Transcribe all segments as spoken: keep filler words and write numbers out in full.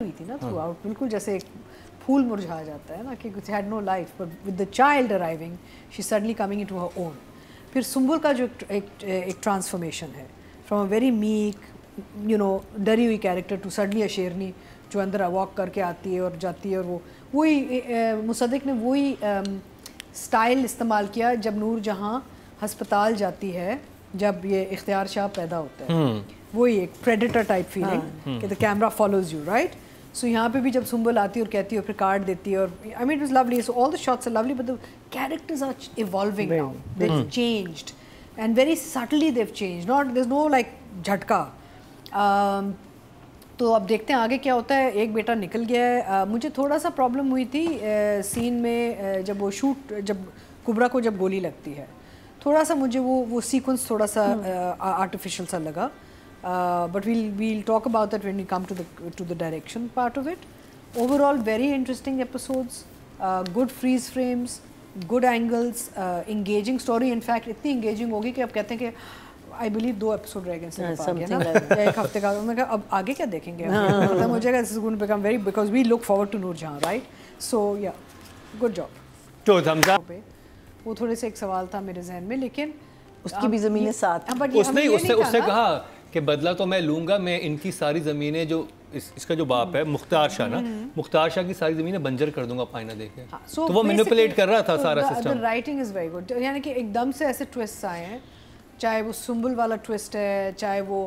ہوئی تھی نا تھرو آؤٹ, بالکل جیسے ایک پھول مرجھا جاتا ہے نا کہ it had no life, but with the child arriving she suddenly coming into her own. پھر سنبل کا جو ایک ایک ٹرانسفارمیشن ہے from a very meek you know ڈری ہوئی کیریکٹر ٹو سڈنلی اے شیرنی جو اندر واک کر کے آتی ہے اور جاتی ہے, اور وہ وہی مصدق نے وہی اسٹائل استعمال کیا جب نور جہاں ہسپتال جاتی ہے جب یہ اختیار شاہ پیدا ہوتا ہے, وہی ایک پریڈیٹر ٹائپ فیلنگ کہ the camera follows you right. So یہاں پہ بھی جب سنبل آتی ہے اور کہتی ہے اور پھر کارڈ دیتی ہے, اور I mean it was lovely, so all the shots are lovely but the characters are evolving now, they have changed and very subtly they have changed, not there is no like جھٹکا. تو اب دیکھتے ہیں آگے کیا ہوتا ہے. ایک بیٹا نکل گیا ہے. مجھے تھوڑا سا پرابلم ہوئی تھی سین میں جب وہ شوٹ, جب کبرا کو جب گولی لگتی ہے, تھوڑا سا مجھے وہ وہ سیکوینس تھوڑا سا آرٹیفیشل سا لگا, but well well talk about that when we come to the to the direction part of it. Overall very interesting episodes, good freeze frames, good angles, engaging story. In fact اتنی engaging ہوگی کہ اب کہتے ہیں کہ I believe do episode رہ گئے ایک ہفتے کا, میں کہا اب آگے کیا دیکھیں گے, ختم ہو جائے گا. This is going to become very because we look forward to Noor Jahan right. So yeah good job. تو تھمز اپ. وہ تھوڑے سے ایک سوال تھا میرے ذہن میں, لیکن اس کی بھی زمینیں ساتھ, اس نے اس نے کہا کہ بدلہ تو میں لوں گا, میں ان کی ساری زمینیں جو اس کا جو باپ ہے مختار شاہ نا, مختار شاہ کی ساری زمینیں بنجر کر دوں گا پائنا دے کے. تو وہ مینیپولیٹ کر رہا تھا سارا system. Writing is very good, یعنی کہ ایک دم سے ایسے ٹوسٹ آئے ہیں, چاہے وہ سنبل والا ٹوسٹ ہے, چاہے وہ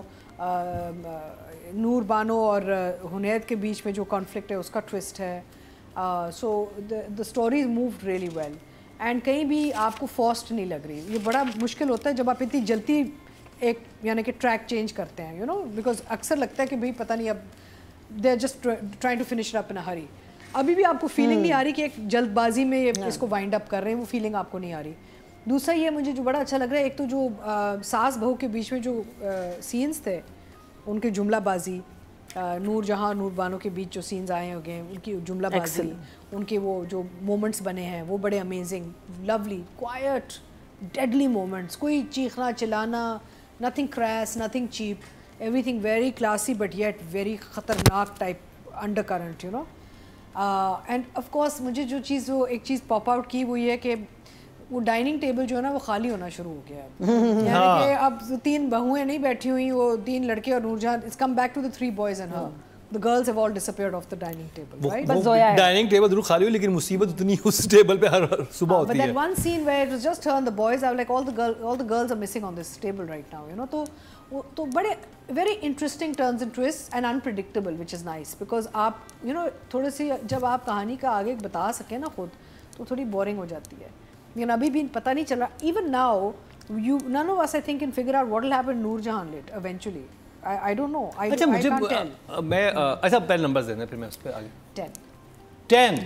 نور بانو اور حنید کے بیچ میں جو کانفلکٹ ہے اس کا ٹوسٹ ہے. So the story is moved really well and کہیں بھی آپ کو فاسٹ نہیں لگ رہی. یہ بڑا مشکل ہوتا ہے جب آپ اتنی جلدی ایک یعنی کہ ٹریک چینج کرتے ہیں, یو نو, بیکاز اکثر لگتا ہے کہ بھائی پتہ نہیں اب they are just trying to finish up in a hurry. ابھی بھی آپ کو فیلنگ نہیں آ رہی کہ ایک جلد بازی میں اس کو وائنڈ اپ کر رہے ہیں, وہ فیلنگ آپ کو نہیں آ رہی. دوسرا یہ مجھے جو بڑا اچھا لگ رہا ہے, ایک تو جو ساس بہو کے بیچ میں جو سینس تھے ان کے جملہ بازی, نور جہاں نور بانو کے بیچ جو سینز آئے ہو گئے ان کی جملہ بازی, ان کے وہ جو مومنٹس بنے ہیں وہ بڑے amazing, lovely, quiet, deadly moments. کوئی چیخنا چلانا, nothing crass, nothing cheap, everything very classy but yet very خطرناک type undercurrent, you know. And of course مجھے جو چیز وہ ایک چیز پاپ آؤٹ کی وہ یہ ہے کہ وہ ڈائننگ ٹیبل جو ہے نا وہ خالی ہونا شروع ہو گیا ہے. یعنی کہ اب تین بہویں نہیں بیٹھی ہوئی, وہ تین لڑکے اور Noor Jahan, it's come back to the three boys and her. The girls have all disappeared off the dining table, right? بس ڈائننگ ٹیبل ضرور خالی ہوئی لیکن مصیبت اتنی اس ٹیبل پہ ہر صبح ہوتی ہے. But that one scene where it was just her and the boys, I was like all the girl all the girls are missing on this table right now, you know. تو تو بڑے very interesting turns and twists and unpredictable, which is nice because آپ you know تھوڑے سی جب آپ کہانی کا آگے بتا سکیں نا خود تو تھوڑی بورنگ ہو جاتی ہے. لیکن ابھی بھی پتہ نہیں چل رہا. Even now you none of us I think can figure out what will happen Noor Jahan later eventually. I, I don't know. I, اچھا I مجھے can't tell. میں اچھا پہلے نمبرز دینا پھر میں اس پہ آگے. Ten. ٹین.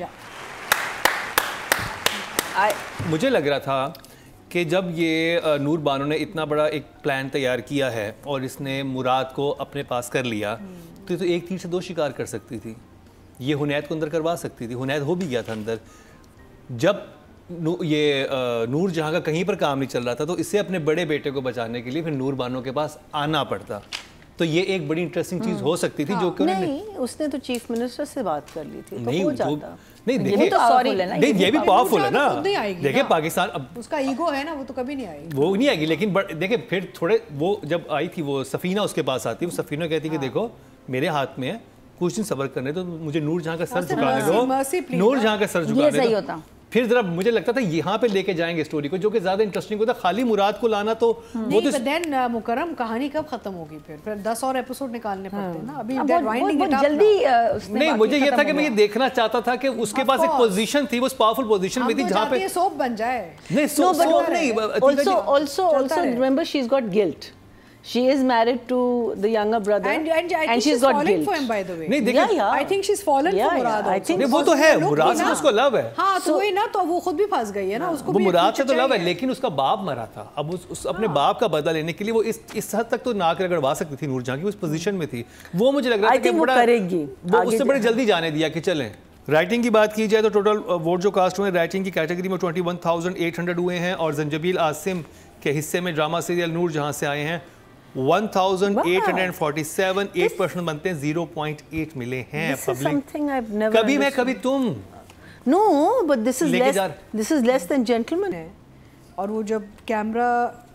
Yeah. مجھے لگ رہا تھا کہ جب یہ نور بانو نے اتنا بڑا ایک پلان تیار کیا ہے اور اس نے مراد کو اپنے پاس کر لیا تو یہ تو ایک تیر سے دو شکار کر سکتی تھی. یہ حنید کو اندر کروا سکتی تھی. حنید ہو بھی گیا تھا اندر. جب یہ نور جہاں کا کہیں پر کام نہیں چل رہا تھا تو اسے اپنے بڑے بیٹے کو بچانے کے لیے پھر نور بانو کے پاس آنا پڑتا. تو یہ ایک بڑی انٹرسٹنگ چیز ہو سکتی تھی جو کہ نہیں, اس نے تو چیف منسٹر سے بات کر لی تھی تو ہو جاتا. نہیں دیکھیں نہیں یہ بھی پاورفل ہے نا. دیکھیں پاکستان اب اس کا ایگو ہے نا, وہ تو کبھی نہیں آئے گی, وہ نہیں آئے گی. لیکن دیکھیں پھر تھوڑے وہ جب آئی تھی وہ سفینہ اس کے پاس آتی, وہ سفینہ کہتی کہ دیکھو میرے ہاتھ میں ہے, کچھ دن صبر کرنے تو مجھے نور جہاں کا سر جھکانے دو, نور جہاں کا سر جھکانے دو. پھر ذرا مجھے لگتا تھا یہاں پہ لے کے جائیں گے اسٹوری کو جو کہ زیادہ انٹرسٹنگ ہوتا. خالی مراد کو لانا تو وہ تو دین مکرم کہانی کب ختم ہوگی, پھر پھر دس اور ایپیسوڈ نکالنے پڑتے ہیں نا. ابھی جلدی نہیں, مجھے یہ تھا کہ میں یہ دیکھنا چاہتا تھا کہ اس کے پاس ایک پوزیشن تھی, وہ پاورفل پوزیشن میں تھی جہاں پہ سوپ بن جائے. نہیں سوپ نہیں, also also also remember she's got guilt. She is married to the younger brother and, and, and, and she's got guilt for him by the way. نہیں دیکھیں, yeah, yeah. I think she's fallen yeah, for Murad yeah, I also. think وہ تو ہے مراد سے اس کو لو ہے. ہاں تو وہی نا, تو وہ خود بھی پھنس گئی ہے نا, اس کو وہ مراد سے تو لو ہے لیکن اس کا باپ مرا تھا. اب اس اپنے باپ کا بدلہ لینے کے لیے وہ اس اس حد تک تو ناک رگڑوا سکتی تھی نور جہاں کی, اس پوزیشن میں تھی. وہ مجھے لگ رہا تھا کہ بڑا کرے گی, وہ اس سے بڑی جلدی جانے دیا کہ چلیں. رائٹنگ کی بات کی جائے تو ٹوٹل ووٹ جو کاسٹ ہوئے رائٹنگ کی کیٹیگری میں twenty one thousand eight hundred ہوئے ہیں, اور زنجبیل عاصم کے حصے میں ڈرامہ سیریل نور جہاں سے آئے ہیں one thousand eight hundred forty-seven, eight percent बनते हैं, zero point eight मिले हैं public. कभी मैं कभी तुम. No, but this is less. This is less than gentleman. और वो जब camera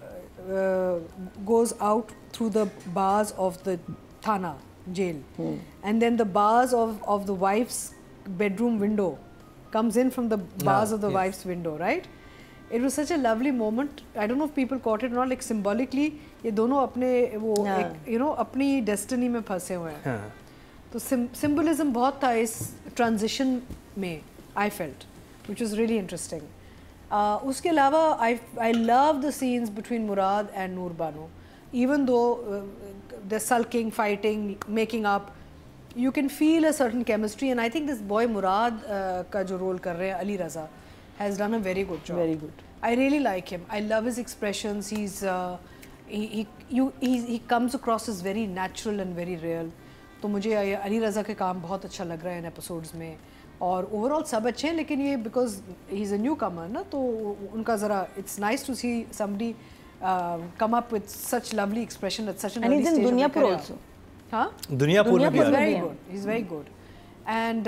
goes out through the bars of the thana jail, hmm. and then the bars of of the wife's bedroom window comes in from the bars no, of the yes. wife's window, right? It was such a lovely moment. I don't know if people caught it or not. Like symbolically, ये दोनों अपने वो yeah. एक, you know अपनी destiny में फंसे हुए हैं. तो symbolism बहुत था इस transition में. I felt, which was really interesting. Uh, उसके अलावा I I love the scenes between Murad and Noor Bano. Even though uh, they're sulking, fighting, making up, you can feel a certain chemistry. And I think this boy Murad uh, का जो role कर रहे हैं Ali Raza has done a very good job. Very good. I really like him. I love his expressions. He's uh, he he you he he comes across as very natural and very real. तो मुझे अली रज़ा के काम बहुत अच्छा लग रहा है इन episodes में. और ओवरऑल सब अच्छे हैं, लेकिन ये because he is a newcomer ना, तो उनका ज़रा it's nice to see somebody come up with such lovely expression at such an early stage. Duniyapur also. हाँ, दुनियापुर में भी is very good, he is very good. And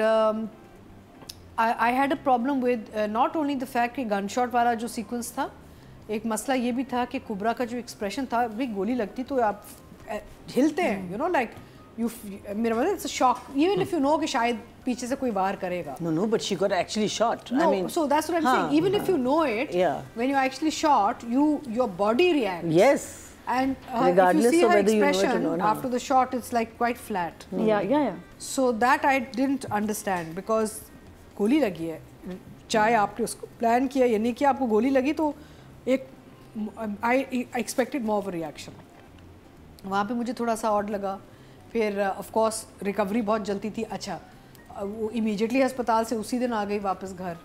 I had a problem with not only the fact कि gun shot वाला जो sequence था, एक मसला ये भी था कि कुबरा का जो एक्सप्रेशन था, भाई गोली लगती तो आप हिलते हैं, यू नो लाइक you मेरा मतलब it's a shock even if you know कि शायद पीछे से कोई वार करेगा. No, no, but she got actually shot. No, I mean, so that's what I'm हाँ, saying. Even हाँ, if you know it, yeah. when you actually shot, you your body reacts. Yes. And uh, if you see her expression you know it or not, after the shot, it's like quite flat. Mm. Yeah, yeah, yeah. So that I didn't understand because गोली लगी है. चाहे आपने उसको plan किया या नहीं किया, आपको गोली लगी तो एक I expected more of a reaction. वहाँ पे मुझे थोड़ा सा odd लगा. फिर ऑफ कोर्स रिकवरी बहुत जल्दी थी. अच्छा, वो इमीडिएटली अस्पताल से उसी दिन आ गई वापस घर.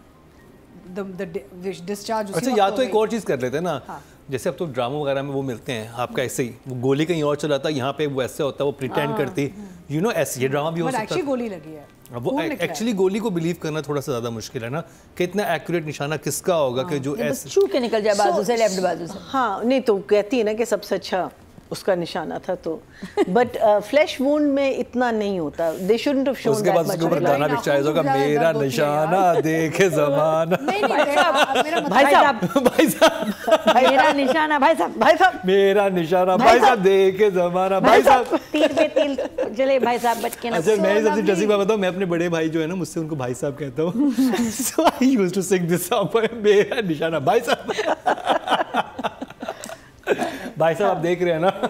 The discharge. अच्छा, या तो एक और चीज़ कर लेते हैं ना. हाँ. जैसे अब तो ड्रामा वगैरह में वो मिलते हैं आपका ऐसे ही, वो गोली कहीं और चलाता है, यहाँ पे वो ऐसे होता है, वो प्रिटेंड करती, यू नो ऐसे. ये ड्रामा भी हो सकता है. गोली लगी है. वो एक्चुअली गोली को बिलीव करना थोड़ा सा ज़्यादा मुश्किल है ना, कि इतना एक्यूरेट निशाना किसका होगा कि जो ऐसे छू के निकल जाए बाजू से, लेफ्ट बाजू से. हाँ, नहीं तो कहती है ना कि सबसे अच्छा उसका निशाना था. तो बट फ्लैश वुंड में इतना नहीं होता. They shouldn't have shown that much. उसके बाद उसके ऊपर गाना पिक्चराइज होगा, मेरा निशाना देखे ज़माना. नहीं नहीं भाई साहब, भाई साहब, मेरा निशाना, भाई साहब, भाई साहब, मेरा निशाना, भाई साहब देखे ज़माना, भाई साहब तीर पे तीर चले, भाई साहब बच के ना. अच्छा, मैं सबसे इंटरेस्टिंग बात बताऊं, मैं अपने बड़े भाई जो है ना, मुझसे उनको भाई साहब कहता हूँ. So I used to sing this song, मेरा निशाना भाई साहब. भाई साहब आप देख रहे हैं ना.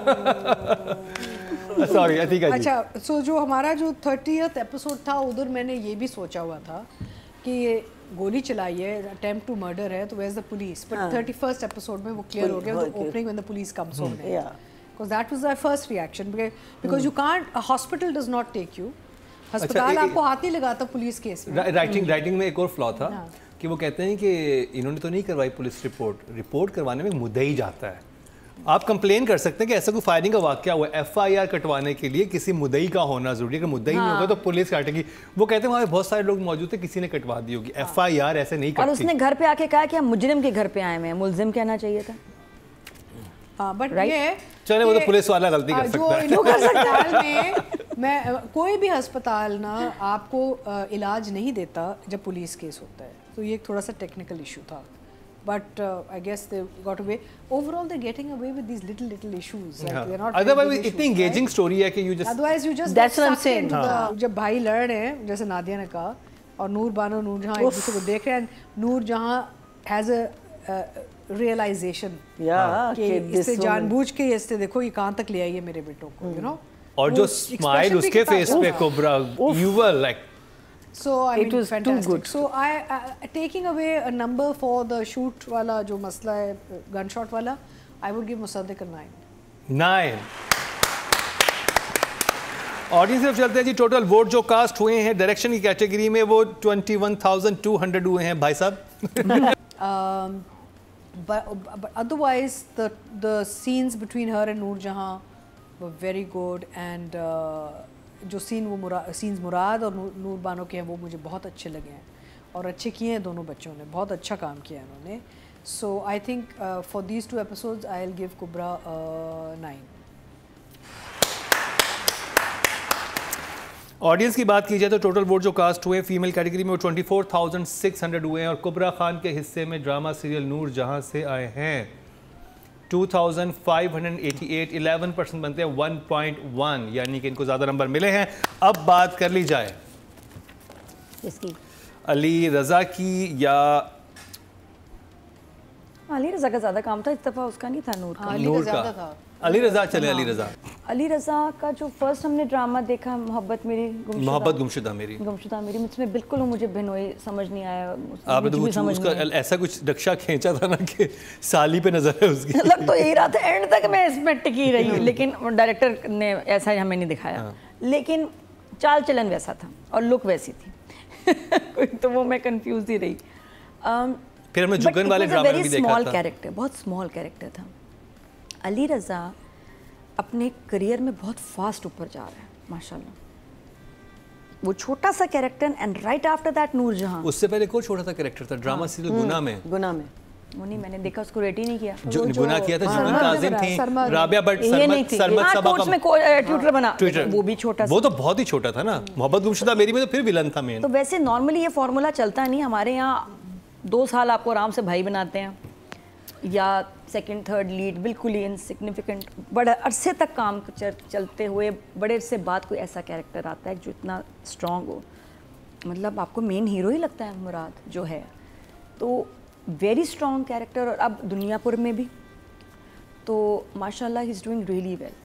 सॉरी अतिका जी. अच्छा, सो जो हमारा जो थर्टियथ एपिसोड था, उधर मैंने ये भी सोचा हुआ था कि ये गोली चलाई है, अटेम्प्ट टू मर्डर है, तो where is the police. But thirty first episode में वो क्लियर हो गया, opening when the police comes on. Because that was our first reaction, because you can't, a hospital does not take you. अस्पताल आपको हाथ नहीं लगाता पुलिस केस में. राइटिंग राइटिंग में एक और फ्लॉ था कि वो कहते हैं कि इन्होंने तो नहीं करवाई पुलिस रिपोर्ट, रिपोर्ट करवाने में मुद्दई जाता है. आप कंप्लेन कर सकते हैं कि ऐसा कोई फायरिंग का वाकया हुआ है, एफआईआर कटवाने के लिए किसी मुद्दई का होना जरूरी है. अगर मुद्दई हाँ. नहीं होगा तो पुलिस काटेगी. वो कहते हैं वहाँ पे बहुत सारे लोग मौजूद थे, किसी ने कटवा दी होगी. हाँ. एफआईआर ऐसे नहीं करती. और उसने घर पे आके कहा कि हम मुजरिम के घर पे आए हैं, मुलजिम कहना चाहिए था. हाँ, बट ये चले वो तो पुलिस वाला गलती कर सकता है. जो अस्पताल में मैं कोई भी अस्पताल ना आपको इलाज नहीं देता जब पुलिस केस होता है, तो ये थोड़ा सा टेक्निकल इशू था. But uh, I guess they got away. Overall, they're getting away with these little, little issues. Like yeah. they're not. Otherwise, इतनी engaging story है कि you just. Otherwise, you just. That's what I'm saying. हाँ. जब भाई लड़ रहे हैं, जैसे नादिया ने कहा, और नूर बानो नूर जहाँ एक दूसरे को देख रहे हैं, नूर जहाँ has a uh, realization. Yeah. कि इससे जानबूझ के इससे देखो ये कहाँ तक ले आई है मेरे बेटों को, you know. और जो smile उसके face पे Kubra, you were like. So I it mean, was fantastic. too good. So I uh, taking away a number for the shoot वाला जो मसला है gunshot वाला, I would give Musaddiq a nine. Nine. Audience से चलते हैं जी. टोटल वोट जो कास्ट हुए हैं डायरेक्शन की कैटेगरी में वो इक्कीस हज़ार दो सौ हुए हैं भाई साहब. um, but, but otherwise the the scenes between her and Noor Jahan were very good and uh, जो सीन वो मुरा सीन्स मुराद और नूर बानो के हैं वो मुझे बहुत अच्छे लगे हैं और अच्छे किए हैं दोनों बच्चों ने, बहुत अच्छा काम किया है उन्होंने. So I think for these two episodes I will give Kubra nine. Audience کی بات کی جائے تو ٹوٹل ووٹ جو کاسٹ ہوئے فیمیل کیٹیگری میں وہ twenty four thousand six hundred ہوئے ہیں اور کبرا خان کے حصے میں ڈرامہ سیریل نور جہاں سے آئے ہیں two thousand five hundred eighty eight eleven percent بنتے ہیں ون پوائنٹ ون یعنی کہ ان کو زیادہ نمبر ملے ہیں. اب بات کر لی جائے اس کی علی رضا کی یا علی رضا کا زیادہ کام تھا, اس دفعہ اس کا نہیں تھا نور کا. نور کا علی رضا چلے علی رضا علی رضا کا جو فرسٹ ہم نے ڈرامہ دیکھا محبت میری محبت گمشدہ میری گمشدہ میری مجھ میں بالکل مجھے بھنوئی سمجھ نہیں آیا. آپ نے تو اس کا ایسا کچھ رکشہ کھینچا تھا نا کہ سالی پہ نظر ہے اس کی. لگ تو یہی رہا تھا اینڈ تک میں اس میں ٹکی رہی ہوں لیکن ڈائریکٹر نے ایسا ہمیں نہیں دکھایا, لیکن چال چلن ویسا تھا اور لک ویسی تھی تو وہ میں کنفیوز ہی رہی. پھر ہم نے جگن والے ڈرامے میں بھی دیکھا تھا. کیریکٹر بہت اسمال کیریکٹر تھا. علی رضا اپنے کریئر میں بہت فاسٹ اوپر جا رہا ہے ماشاءاللہ. وہ چھوٹا سا character and right after that Noor Jahan. اس سے پہلے ایک اور چھوٹا سا کیریکٹر تھا ڈرامہ سیریل گناہ میں. گناہ میں وہ نہیں میں نے دیکھا, اس کو ریٹ ہی نہیں کیا. جو گناہ کیا تھا جگن کاظم تھی, رابعہ بٹ, سرمد صبا کوچ میں ٹیوٹر بنا, وہ بھی چھوٹا سا. وہ تو بہت ہی چھوٹا تھا نا. محبت گمشدہ میری میں تو پھر ولن تھا مین. تو ویسے نارملی یہ فارمولا چلتا نہیں ہمارے یہاں, دو سال آپ کو آرام سے بھائی بناتے ہیں یا سیکنڈ تھرڈ لیڈ بالکل ہی انسگنیفیکنٹ, بڑے عرصے تک کام چلتے ہوئے بڑے عرصے بعد کوئی ایسا کیریکٹر آتا ہے جو اتنا اسٹرانگ ہو. مطلب آپ کو مین ہیرو ہی لگتا ہے مراد جو ہے, تو ویری اسٹرانگ کیریکٹر, اور اب دنیا پور میں بھی تو ماشاء اللہ he is doing really well.